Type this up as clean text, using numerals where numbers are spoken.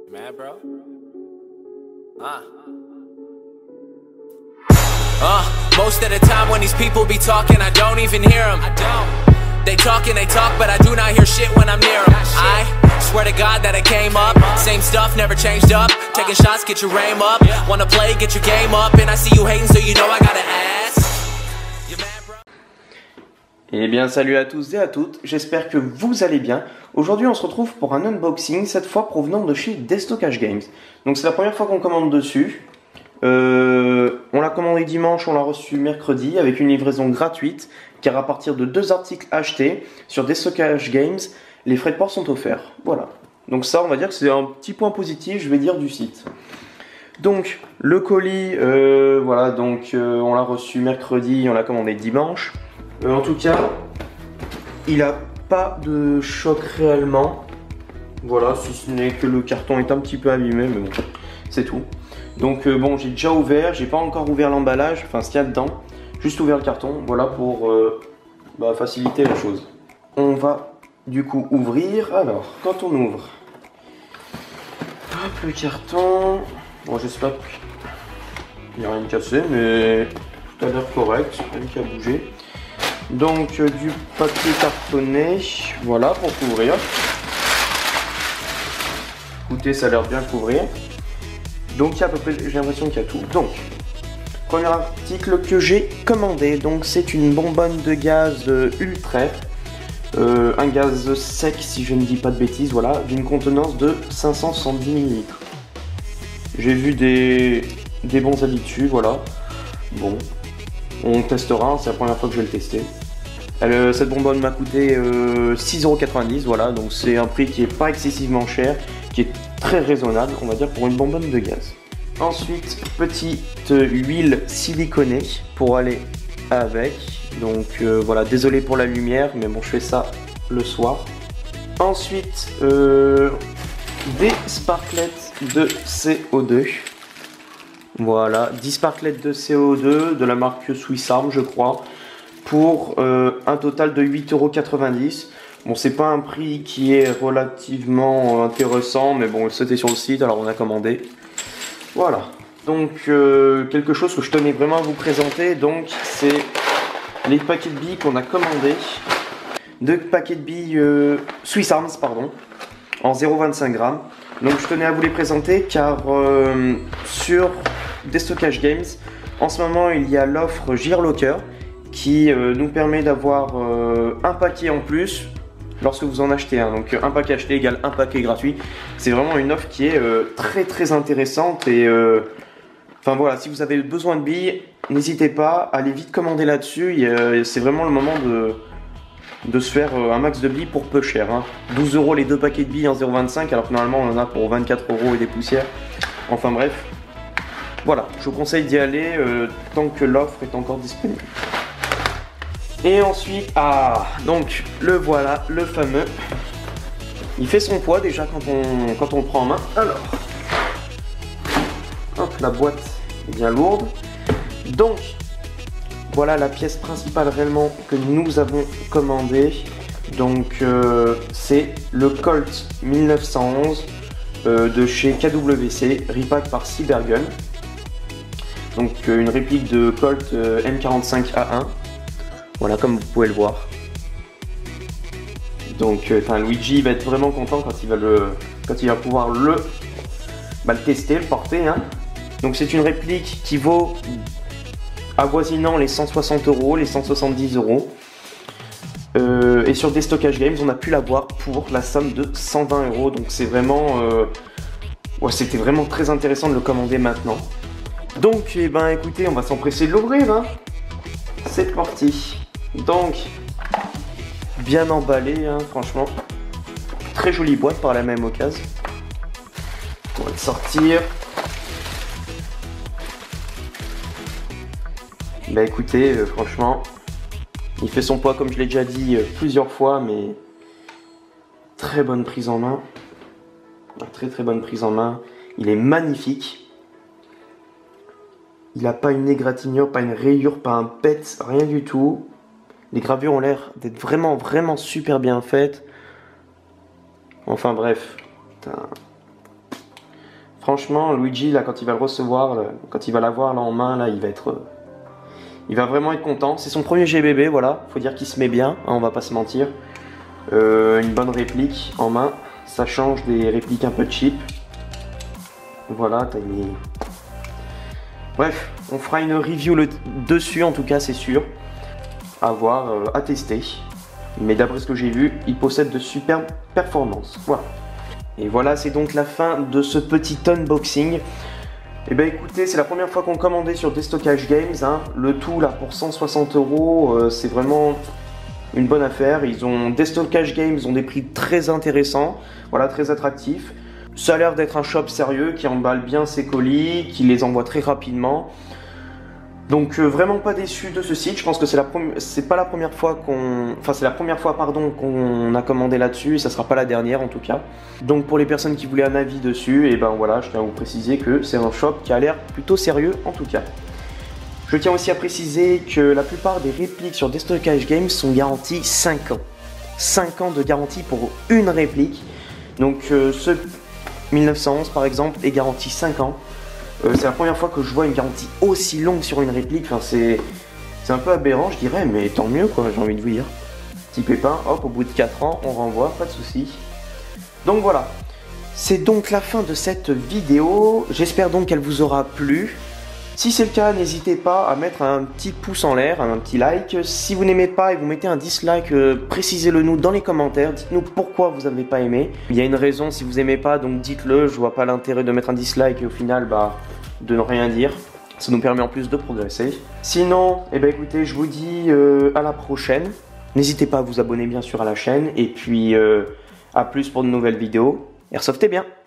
Mad, bro? Most of the time when these people be talking, I don't even hear them. They talk, but I do not hear shit when I'm near them. I swear to God that I came up, same stuff, never changed up. Taking shots, get your aim up. Wanna play, get your game up. And I see you hating, so you know I gotta ask. You mad, bro? Eh bien salut à tous et à toutes, j'espère que vous allez bien. Aujourd'hui on se retrouve pour un unboxing, cette fois provenant de chez Destockage Games. Donc c'est la première fois qu'on commande dessus. On l'a commandé dimanche, on l'a reçu mercredi avec une livraison gratuite. Car à partir de 2 articles achetés sur Destockage Games, les frais de port sont offerts. Voilà. Donc ça on va dire que c'est un petit point positif, je vais dire, du site. Donc le colis, voilà, donc on l'a reçu mercredi, on l'a commandé dimanche. En tout cas, il n'a pas de choc réellement. Voilà, si ce n'est que le carton est un petit peu abîmé, mais bon, c'est tout. Donc bon, j'ai déjà ouvert, j'ai pas encore ouvert l'emballage, enfin ce qu'il y a dedans. Juste ouvert le carton, voilà, pour faciliter les choses. On va du coup ouvrir. Alors, quand on ouvre, hop, le carton. Bon, j'espère qu'il n'y a rien de cassé, mais tout a l'air correct, rien qui a bougé. Donc du papier cartonné, voilà, pour couvrir. Écoutez, ça a l'air bien couvrir. Donc il y a à peu près, j'ai l'impression qu'il y a tout. Donc, premier article que j'ai commandé, donc c'est une bonbonne de gaz Ultrair. Un gaz sec, si je ne dis pas de bêtises, voilà, d'une contenance de 570 ml. J'ai vu des bons avis dessus, voilà. Bon, on testera, c'est la première fois que je vais le tester. Cette bonbonne m'a coûté 6,90 €, voilà, donc c'est un prix qui est pas excessivement cher, qui est très raisonnable, on va dire, pour une bonbonne de gaz. Ensuite, petite huile siliconée pour aller avec. Donc voilà, désolé pour la lumière, mais bon, je fais ça le soir. Ensuite, des sparklets de CO2. Voilà, 10 sparklets de CO2 de la marque Swiss Arm, je crois, pour un total de 8,90 €. Bon, c'est pas un prix qui est relativement intéressant, mais bon, c'était sur le site, alors on a commandé. Voilà, donc quelque chose que je tenais vraiment à vous présenter, donc c'est les paquets de billes qu'on a commandés. 2 paquets de billes Swiss Arms, pardon, en 0,25 g. Donc je tenais à vous les présenter car sur Destockage Games, en ce moment il y a l'offre Gearlocker qui nous permet d'avoir un paquet en plus lorsque vous en achetez un. Donc un paquet acheté égale un paquet gratuit. C'est vraiment une offre qui est très intéressante et enfin voilà, si vous avez besoin de billes, n'hésitez pas, allez vite commander là-dessus. C'est vraiment le moment de se faire un max de billes pour peu cher, hein. 12 € les 2 paquets de billes en 0,25 alors que normalement on en a pour 24 € et des poussières. Enfin bref, voilà, je vous conseille d'y aller tant que l'offre est encore disponible. Et ensuite, donc le voilà, le fameux. Il fait son poids déjà quand on le prend en main. Alors, hop, la boîte est bien lourde. Donc, voilà la pièce principale réellement que nous avons commandée. Donc, c'est le Colt 1911 de chez KWC, repack par Cybergun. Donc, une réplique de Colt M45A1. Voilà, comme vous pouvez le voir. Donc, Luigi va être vraiment content quand il va pouvoir le tester, le porter, hein. Donc, c'est une réplique qui vaut avoisinant les 160 €, les 170 €. Et sur Destockage Games, on a pu l'avoir pour la somme de 120 €. Donc, c'est vraiment, c'était vraiment très intéressant de le commander maintenant. Donc, eh ben, écoutez, on va s'empresser de l'ouvrir, hein. C'est parti. Donc, bien emballé, hein, franchement. Très jolie boîte par la même occasion. On va le sortir. Bah écoutez, franchement, il fait son poids comme je l'ai déjà dit plusieurs fois, mais très bonne prise en main. Très bonne prise en main. Il est magnifique. Il n'a pas une égratignure, pas une rayure, pas un pet, rien du tout. Les gravures ont l'air d'être vraiment super bien faites. Enfin bref. Franchement, Luigi, là, quand il va le recevoir, là, quand il va l'avoir là en main, là, il va vraiment être content. C'est son premier GBB, voilà. Faut dire qu'il se met bien, hein, on va pas se mentir. Une bonne réplique en main. Ça change des répliques un peu cheap. Voilà, t'as mis... Bref, on fera une review dessus, en tout cas, c'est sûr. À voir, à tester. Mais d'après ce que j'ai vu, il possède de superbes performances. Voilà. Et voilà, c'est donc la fin de ce petit unboxing. Et ben écoutez, c'est la première fois qu'on commandait sur Destockage Games, hein. Le tout là pour 160 €, c'est vraiment une bonne affaire. Destockage Games ont des prix très intéressants, voilà, très attractifs. Ça a l'air d'être un shop sérieux qui emballe bien ses colis, qui les envoie très rapidement. Donc vraiment pas déçu de ce site. Je pense que c'est pas la première fois c'est la première fois qu'on a commandé là-dessus et ça sera pas la dernière en tout cas. Donc pour les personnes qui voulaient un avis dessus, et ben voilà, je tiens à vous préciser que c'est un shop qui a l'air plutôt sérieux en tout cas. Je tiens aussi à préciser que la plupart des répliques sur Destockage Games sont garanties 5 ans. 5 ans de garantie pour une réplique. Donc ce 1911 par exemple est garanti 5 ans. C'est la première fois que je vois une garantie aussi longue sur une réplique. Enfin, c'est un peu aberrant, je dirais, mais tant mieux, quoi, j'ai envie de vous dire. Petit pépin, hop, au bout de 4 ans, on renvoie, pas de souci. Donc voilà, c'est donc la fin de cette vidéo. J'espère donc qu'elle vous aura plu. Si c'est le cas, n'hésitez pas à mettre un petit pouce en l'air, un petit like. Si vous n'aimez pas et vous mettez un dislike, précisez-le nous dans les commentaires. Dites-nous pourquoi vous n'avez pas aimé. Il y a une raison si vous n'aimez pas, donc dites-le. Je vois pas l'intérêt de mettre un dislike et au final, bah, de ne rien dire. Ça nous permet en plus de progresser. Sinon, eh ben, écoutez, je vous dis à la prochaine. N'hésitez pas à vous abonner bien sûr à la chaîne. Et puis, à plus pour de nouvelles vidéos. Airsoftez bien!